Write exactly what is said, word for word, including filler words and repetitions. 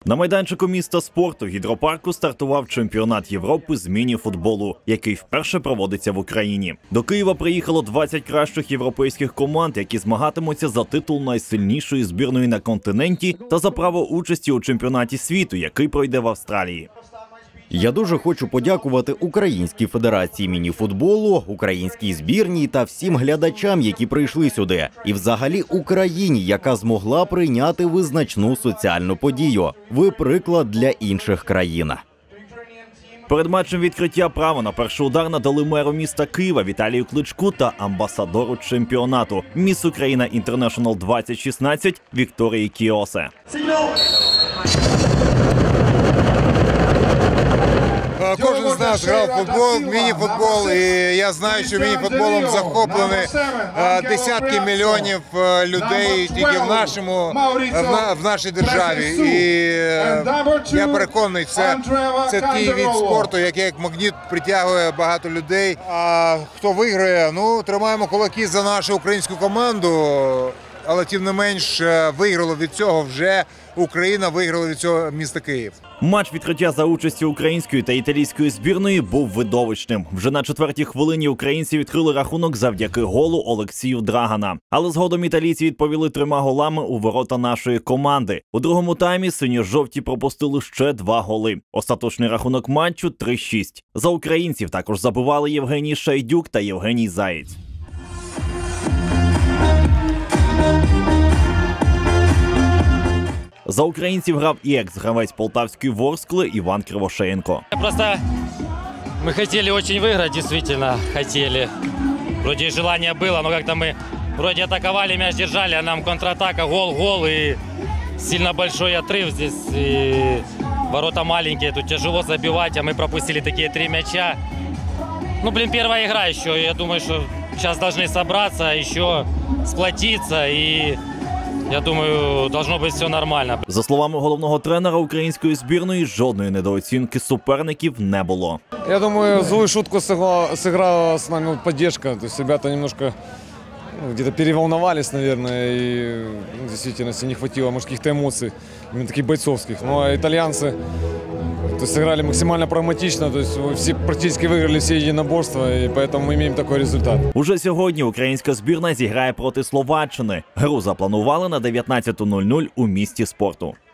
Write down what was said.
На майданчику міста спорту гідропарку стартував чемпіонат Європи з міні-футболу, який вперше проводиться в Україні. До Києва приїхало двадцять кращих європейських команд, які змагатимуться за титул найсильнішої збірної на континенті та за право участі у чемпіонаті світу, який пройде в Австралії. Я дуже хочу подякувати Українській федерації міні-футболу, українській збірній та всім глядачам, які прийшли сюди. І взагалі Україні, яка змогла прийняти визначну соціальну подію. Ви приклад для інших країн. Перед матчем відкриття право на перший удар надали меру міста Києва Віталію Кличку та амбасадору чемпіонату «Міс Україна Інтернешнл двадцять шістнадцять» Вікторії Кіосе. Кожен з нас грав в футбол, міні-футбол, і я знаю, що міні-футболом захоплені десятки мільйонів людей тільки в нашому, в нашій державі. І я переконаний, це, це такий від спорту, який як магніт притягує багато людей. А хто виграє? Ну, тримаємо кулаки за нашу українську команду, але тим не менш виграло від цього вже Україна, виграла від цього місто Київ. Матч відкриття за участі української та італійської збірної був видовищним. Вже на четвертій хвилині українці відкрили рахунок завдяки голу Олексію Драгана. Але згодом італійці відповіли трьома голами у ворота нашої команди. У другому таймі синьо-жовті пропустили ще два голи. Остаточний рахунок матчу три шість. За українців також забивали Євгеній Шайдюк та Євгеній Заєць. За українців грав і екс-гравець полтавської Ворскли Іван Кривошеєнко. Просто мы хотели очень выиграть, действительно хотели. Вроде желание было, но как-то мы вроде атаковали, мяч держали, а нам контратака, гол, гол и сильно большой отрыв здесь. И ворота маленькие, тут тяжело забивать, а мы пропустили такие три мяча. Ну, блин, первая игра еще, я думаю, что сейчас должны собраться, еще сплотиться и... Я думаю, должно бути все нормально. За словами головного тренера української збірної, жодної недооцінки суперників не було. Я думаю, злую шутку сыграла, сыграла с нами поддержка. То есть ребята немножко ну, где-то переволновались, наверное, и ну, в действительности не хватило, может, каких-то эмоций, именно таких бойцовских. Но итальянцы то есть, сыграли максимально прагматично, то есть все практически выиграли все единоборства, и поэтому мы имеем такой результат. Уже сьогодні українська збірна зіграє проти Словаччини. Гру запланували на дев'ятнадцяту нуль нуль у місті спорту.